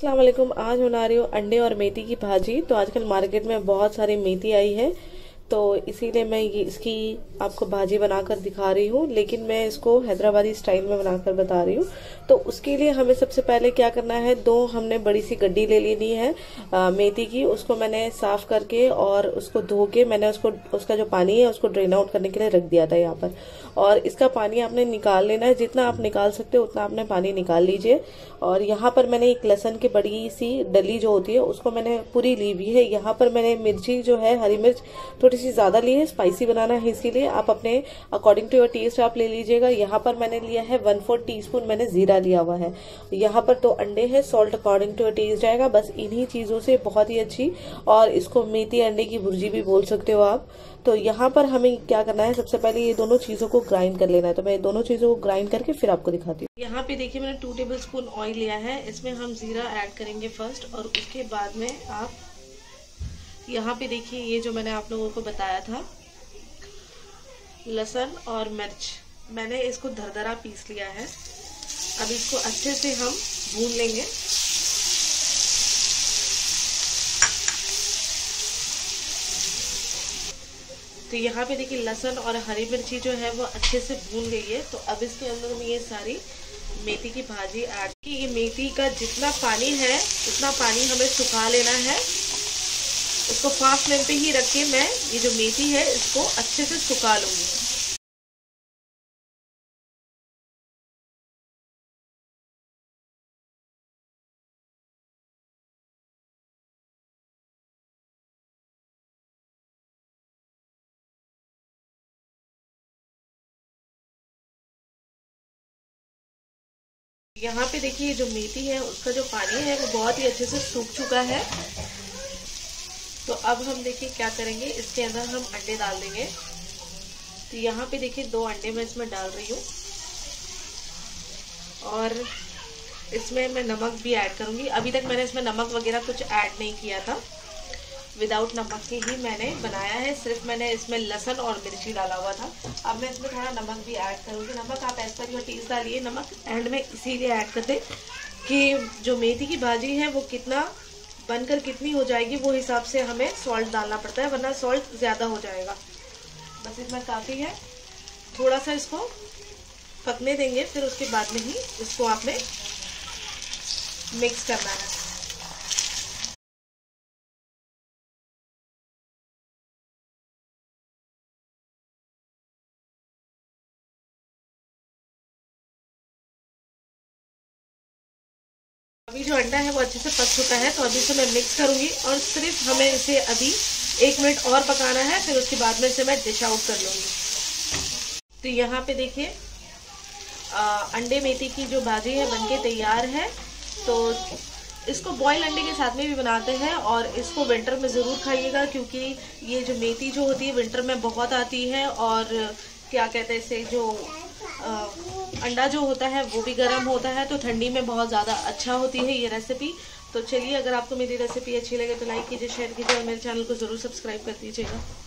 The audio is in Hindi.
अस्सलाम वालेकुम। आज बना रही हूँ अंडे और मेथी की भाजी। तो आजकल मार्केट में बहुत सारी मेथी आई है, तो इसीलिए मैं ये इसकी आपको भाजी बनाकर दिखा रही हूँ, लेकिन मैं इसको हैदराबादी स्टाइल में बनाकर बता रही हूँ। तो उसके लिए हमें सबसे पहले क्या करना है, दो हमने बड़ी सी गड्डी ले लेनी है मेथी की। उसको मैंने साफ करके और उसको धो के मैंने उसका जो पानी है उसको ड्रेन आउट करने के लिए रख दिया था यहाँ पर। और इसका पानी आपने निकाल लेना है, जितना आप निकाल सकते हो उतना आपने पानी निकाल लीजिए। और यहाँ पर मैंने एक लहसुन की बड़ी सी डली जो होती है उसको मैंने पूरी ली हुई है। यहाँ पर मैंने मिर्ची जो है, हरी मिर्च थोड़ी सी ज्यादा ली है, स्पाइसी बनाना है इसीलिए आप अपने अकॉर्डिंग टू योर टेस्ट आप ले लीजिएगा। यहाँ पर मैंने लिया है 1/4 टीस्पून मैंने जीरा लिया हुआ है। यहाँ पर 2 अंडे हैं, salt according to your taste जाएगा। बस इन्हीं चीजों से बहुत ही अच्छी, और इसको मेथी अंडे की भुर्जी भी बोल सकते हो आप। तो यहाँ पर हमें क्या करना है, सबसे पहले ये दोनों चीजों को ग्राइंड कर लेना है। तो मैं दोनों चीजों को ग्राइंड करके फिर आपको दिखाती हूँ। यहाँ पे देखिए मैंने 2 टेबलस्पून ऑयल लिया है, इसमें हम जीरा ऐड करेंगे फर्स्ट, और उसके बाद में आप यहाँ पे देखिए ये जो मैंने आप लोगों को बताया था लहसुन और मिर्च, मैंने इसको दरदरा पीस लिया है। अब इसको अच्छे से हम भून लेंगे। तो यहाँ पे देखिए लहसुन और हरी मिर्ची जो है वो अच्छे से भून गई है। तो अब इसके अंदर में ये सारी मेथी की भाजी ऐड की। ये मेथी का जितना पानी है उतना पानी हमें सुखा लेना है। इसको फास्ट फ्लेम पे ही रख के मैं ये जो मेथी है इसको अच्छे से सुखा लूंगी। यहाँ पे देखिए जो मेथी है उसका जो पानी है वो बहुत ही अच्छे से सूख चुका है। तो अब हम देखिए क्या करेंगे, इसके अंदर हम अंडे डाल देंगे। तो यहाँ पे देखिए 2 अंडे मैं इसमें डाल रही हूँ, और इसमें मैं नमक भी ऐड करूंगी। अभी तक मैंने इसमें नमक वगैरह कुछ ऐड नहीं किया था, विदाउट नमक के ही मैंने बनाया है। सिर्फ मैंने इसमें लहसुन और मिर्ची डाला हुआ था। अब मैं इसमें थोड़ा नमक भी ऐड करूंगी। नमक आप एज पर योर टेस्ट डालिए। नमक एंड में इसीलिए ऐड करते कि जो मेथी की भाजी है वो कितना बनकर कितनी हो जाएगी वो हिसाब से हमें सॉल्ट डालना पड़ता है, वरना सॉल्ट ज़्यादा हो जाएगा। बस इतना काफ़ी है। थोड़ा सा इसको पकने देंगे, फिर उसके बाद में ही इसको आपने मिक्स करना है। अभी जो अंडा है वो अच्छे से पक चुका है, तो अभी से मैं मिक्स करूंगी, और सिर्फ हमें इसे अभी 1 मिनट और पकाना है। फिर उसके बाद में इसे मैं डिश आउट कर लूंगी। तो यहाँ पे देखिए अंडे मेथी की जो भाजी है बनके तैयार है। तो इसको बॉयल अंडे के साथ में भी बनाते हैं, और इसको विंटर में ज़रूर खाइएगा, क्योंकि ये जो मेथी जो होती है विंटर में बहुत आती है। और क्या कहते हैं इसे, जो अंडा जो होता है वो भी गर्म होता है, तो ठंडी में बहुत ज़्यादा अच्छा होती है ये रेसिपी। तो चलिए, अगर आपको मेरी रेसिपी अच्छी लगे तो लाइक कीजिए, शेयर कीजिए, और मेरे चैनल को ज़रूर सब्सक्राइब कर दीजिएगा।